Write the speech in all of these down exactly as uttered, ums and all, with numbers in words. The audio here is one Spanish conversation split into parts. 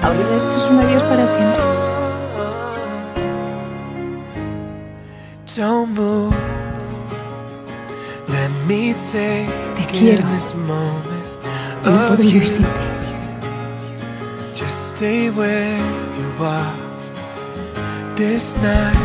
Aurora, esto es un adiós para siempre. Te quiero. Y no puedo vivir sin ti. Just stay where you are this night.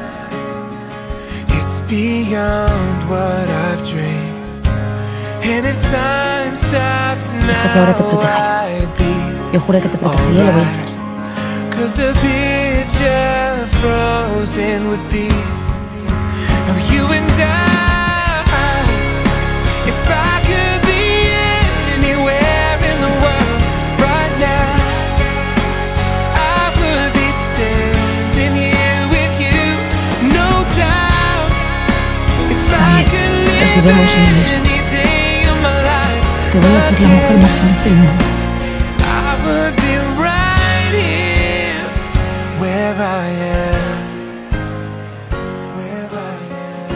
It's beyond what I've dreamed. And if time stops now, deja que ahora te proteja yo. Yo juré que te protegería y lo voy a hacer. Cause the picture frozen would be of you and I. If I could be anywhere in the world right now, I would be standing here with you, no doubt. If I could live any day of my life, te voy a hacer la mujer más feliz del mundo. I would be right here where I am, where I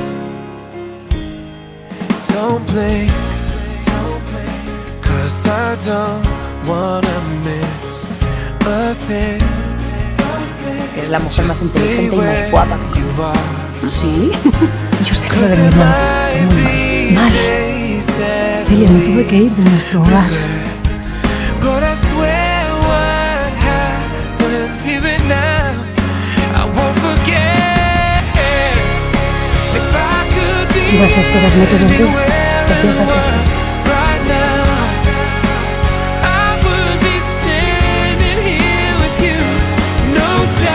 am. Don't blink, don't blink, cause I don't wanna miss a thing. Eres la mujer más inteligente y más guapa. ¿Sí? Yo sé que lo de mi hermano es muy mal. Celia, me tuve que ir de nuestro hogar. ¿Ibas a esperarme todo el día? ¿Se hacía falta esto?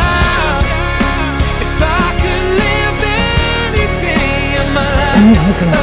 Un minuto.